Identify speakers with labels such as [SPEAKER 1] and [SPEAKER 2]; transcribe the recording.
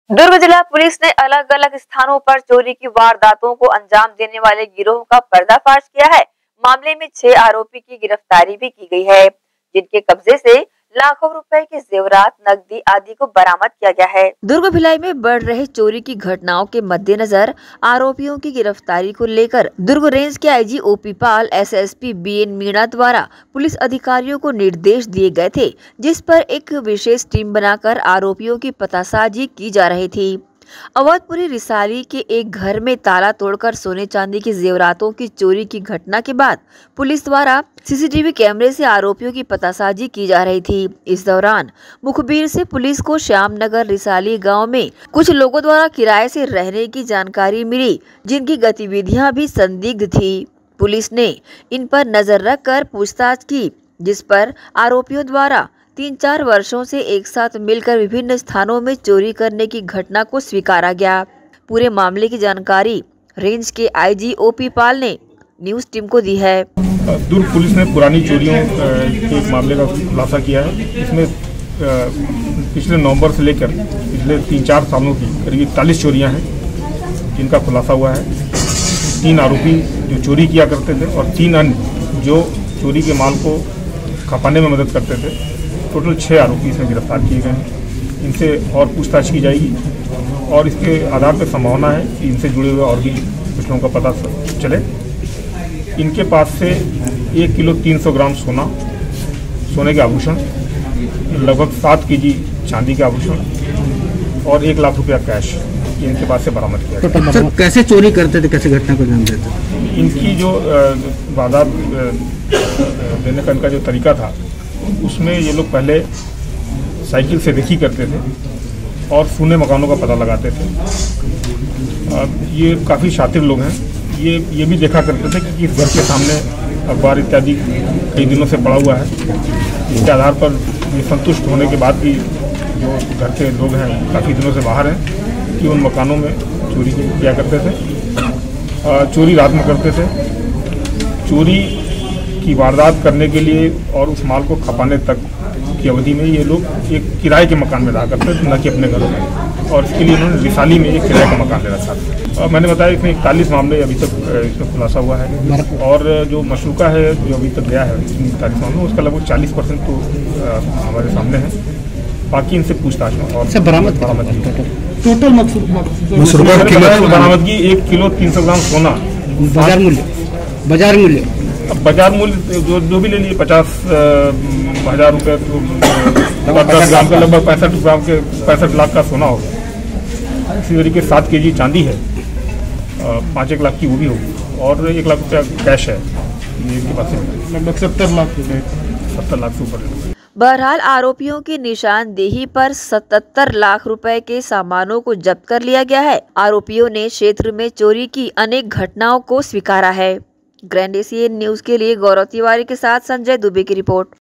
[SPEAKER 1] दुर्ग जिला पुलिस ने अलग अलग स्थानों पर चोरी की वारदातों को अंजाम देने वाले गिरोह का पर्दाफाश किया है। मामले में 6 आरोपी की गिरफ्तारी भी की गई है, जिनके कब्जे से लाखों रुपए के जेवरात, नकदी आदि को बरामद किया गया है। दुर्ग भिलाई में बढ़ रहे चोरी की घटनाओं के मद्देनजर आरोपियों की गिरफ्तारी को लेकर दुर्ग रेंज के IG OP Pal, SSP BN Meena द्वारा पुलिस अधिकारियों को निर्देश दिए गए थे, जिस पर एक विशेष टीम बनाकर आरोपियों की पतासाजी की जा रही थी। अवधपुरी रिसाली के एक घर में ताला तोड़कर सोने चांदी की जेवरातों की चोरी की घटना के बाद पुलिस द्वारा सीसीटीवी कैमरे से आरोपियों की पतासाजी की जा रही थी। इस दौरान मुखबिर से पुलिस को श्यामनगर रिसाली गांव में कुछ लोगों द्वारा किराए से रहने की जानकारी मिली, जिनकी गतिविधियां भी संदिग्ध थी। पुलिस ने इन पर नजर रखकर पूछताछ की, जिस पर आरोपियों द्वारा 3-4 वर्षों से एक साथ मिलकर विभिन्न स्थानों में चोरी करने की घटना को स्वीकारा गया। पूरे मामले की जानकारी रेंज के आईजी ओपी पाल ने न्यूज टीम को दी है।
[SPEAKER 2] दुर्ग पुलिस ने पुरानी चोरियों के एक मामले का खुलासा किया है। इसमें पिछले नवंबर से लेकर पिछले 3-4 सालों की करीब 41 चोरियां हैं, जिनका खुलासा हुआ है। 3 आरोपी जो चोरी किया करते थे और 3 अन्य जो चोरी के माल को खपाने में मदद करते थे। टोटल 6 आरोपी इसमें गिरफ्तार किए गए हैं। इनसे और पूछताछ की जाएगी और इसके आधार पर संभावना है कि इनसे जुड़े हुए और भी कुछ लोगों का पता चले। इनके पास से 1 किलो 300 ग्राम सोने के आभूषण, लगभग 7 केजी चांदी के आभूषण और 1 लाख रुपया कैश इनके पास से बरामद किया गया।
[SPEAKER 3] सर, कैसे चोरी करते थे, कैसे घटना को अंजाम देते थे?
[SPEAKER 2] इनकी जो वारदात देने का इनका जो तरीका था, उसमें ये लोग पहले साइकिल से देखी करते थे और सूने मकानों का पता लगाते थे। ये काफ़ी शातिर लोग हैं। ये भी देखा करते थे कि घर के सामने अखबार इत्यादि कई दिनों से पड़ा हुआ है। इसके आधार पर ये संतुष्ट होने के बाद भी जो घर के लोग हैं काफ़ी दिनों से बाहर हैं कि उन मकानों में चोरी किया करते थे। चोरी रात में करते थे। चोरी की वारदात करने के लिए और उस माल को खपाने तक की अवधि में ये लोग एक किराए के मकान में रहा करते थे, न कि अपने घरों में। और इसके लिए उन्होंने रिसाली में एक किराए का मकान ले रखा था। मैंने बताया इसमें 41 मामले अभी तक इसमें खुलासा हुआ है और जो मशरूका है जो अभी तक गया है 41 मामलों, उसका लगभग 40% तो हमारे सामने है। बाकी इनसे पूछताछ में और
[SPEAKER 3] बरामद
[SPEAKER 2] टोटल बरामदगी 1 किलो 300 ग्राम सोना।
[SPEAKER 3] बाजार मूल्य
[SPEAKER 2] अब बाजार मूल्य जो भी ले लिए 50,000 रुपये, तो 10 ग्राम का लगभग 65 लाख का सोना होगा। इसी तरीके 7 केजी चांदी है, 5-1 लाख की वो भी होगी और 1 लाख रुपया कैश है। इनके पास लगभग 70 लाख से ऊपर।
[SPEAKER 1] बहरहाल आरोपियों की निशानदेही पर 77 लाख रुपए के सामानों को जब्त कर लिया गया है। आरोपियों ने क्षेत्र में चोरी की अनेक घटनाओं को स्वीकारा है। ग्रैंड एशियन न्यूज के लिए गौरव तिवारी के साथ संजय दुबे की रिपोर्ट।